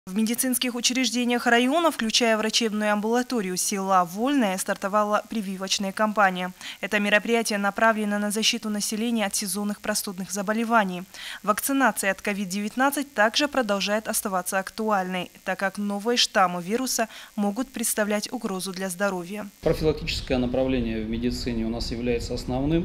В медицинских учреждениях района, включая врачебную амбулаторию села Вольное, стартовала прививочная кампания. Это мероприятие направлено на защиту населения от сезонных простудных заболеваний. Вакцинация от COVID-19 также продолжает оставаться актуальной, так как новые штаммы вируса могут представлять угрозу для здоровья. Профилактическое направление в медицине у нас является основным.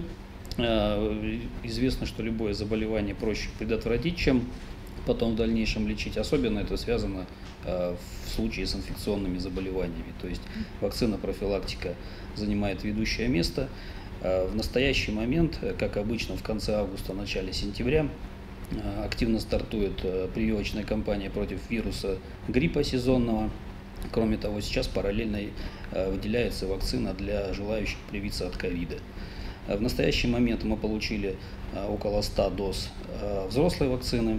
Известно, что любое заболевание проще предотвратить, чем потом в дальнейшем лечить. Особенно это связано в случае с инфекционными заболеваниями. То есть вакцина, профилактика занимает ведущее место. В настоящий момент, как обычно в конце августа, начале сентября, активно стартует прививочная кампания против вируса гриппа сезонного. Кроме того, сейчас параллельно выделяется вакцина для желающих привиться от ковида. В настоящий момент мы получили около 100 доз взрослой вакцины,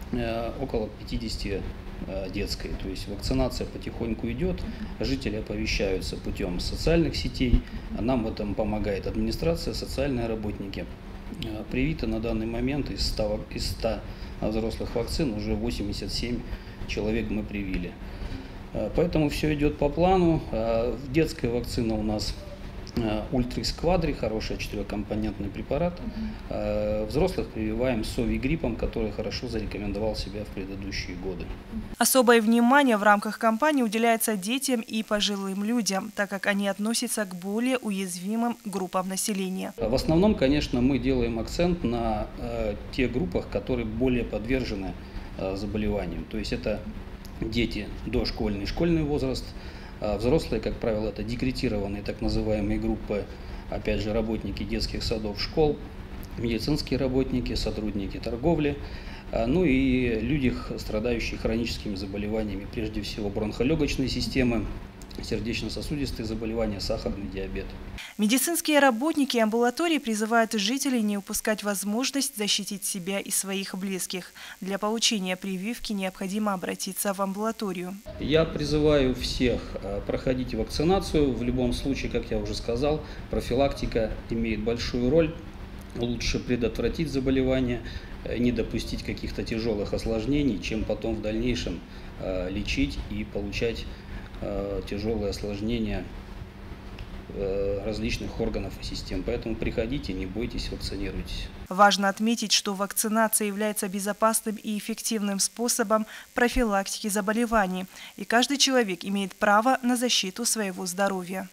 около 50 детской. То есть вакцинация потихоньку идет, жители оповещаются путем социальных сетей, нам в этом помогает администрация, социальные работники. Привито на данный момент из 100 взрослых вакцин уже 87 человек мы привили. Поэтому все идет по плану. Детская вакцина у нас Ультрикс Квадри, хороший 4-компонентный препарат. Взрослых прививаем Совигриппом, который хорошо зарекомендовал себя в предыдущие годы. Особое внимание в рамках кампании уделяется детям и пожилым людям, так как они относятся к более уязвимым группам населения. В основном, конечно, мы делаем акцент на тех группах, которые более подвержены заболеваниям. То есть это дети дошкольный, школьный возраст. Взрослые, как правило, это декретированные так называемые группы, опять же, работники детских садов, школ, медицинские работники, сотрудники торговли, ну и люди, страдающие хроническими заболеваниями, прежде всего бронхолегочной системы, сердечно-сосудистые заболевания, сахарный диабет. Медицинские работники амбулатории призывают жителей не упускать возможность защитить себя и своих близких. Для получения прививки необходимо обратиться в амбулаторию. Я призываю всех проходить вакцинацию. В любом случае, как я уже сказал, профилактика имеет большую роль. Лучше предотвратить заболевание, не допустить каких-то тяжелых осложнений, чем потом в дальнейшем лечить и получать тяжелые осложнения различных органов и систем. Поэтому приходите, не бойтесь, вакцинируйтесь. Важно отметить, что вакцинация является безопасным и эффективным способом профилактики заболеваний, и каждый человек имеет право на защиту своего здоровья.